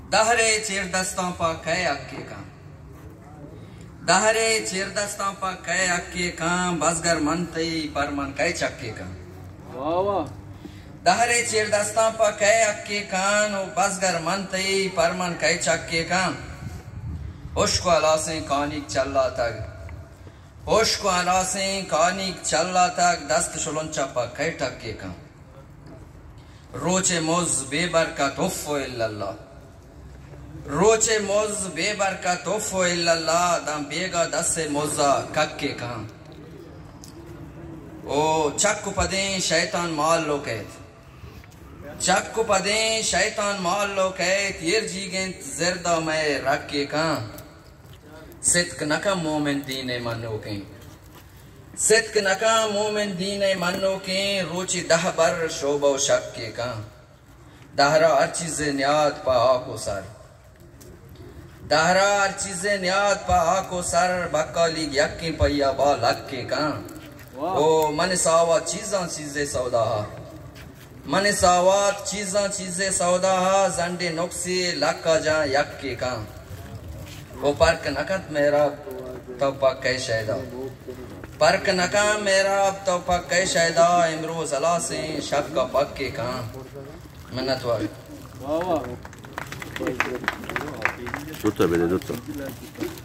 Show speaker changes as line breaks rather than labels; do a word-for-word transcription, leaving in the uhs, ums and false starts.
दहरे chair दस्तों पा कै अक्के का दहरे चेर दस्तों पा कै अक्के का बसगर मन तई पर मन कै चक्के का
वाह वाह
दहरे चेर दस्तों पा कै अक्के कान ओ बसगर मन तई पर मन कै चक्के का होश को अलासे कानिक चल्ला तक होश को अलासे कानिक चल्ला तक दस्त शुलुंचा पा कै टक्के का रोचे मोज बेबरकत उफ़्फ़ो इल्लल्लाह रोचे मोज बेबरकत उफ़्फ़ो इल्लल्लाह दम बेगा दसे मोजा कक्के का ओ चक्कु पदे शैतान माल लो कहत चक्कु पदे शैतान माल लो कहत यर जीगेंत ज़िरदा मैं रक्के का सिद्क नका मोमिन दीने मनो के सिद्क नका मोमिन दीने मनो के रोची दह बर शोबो शक्के का दहरा हर चीज़े न्याद पा आको सर दहरा हर चीज़े न्याद पा आको सर बक्काली यक्की पैया बा लक्के का ओ मन सावा चीज़ां चीज़े सौदा मन सावात चीज़ां चीज़े सौदा जंडे नुक्से लक्का जा यक्के का वो परक नकत मेरा तो पक्के शैदा परक नका मेरा अब तो पक्के शैदा इमरोज अला से शक का पक्के का मिन्नत वाले
वाह वाह
tutto, vede tutto.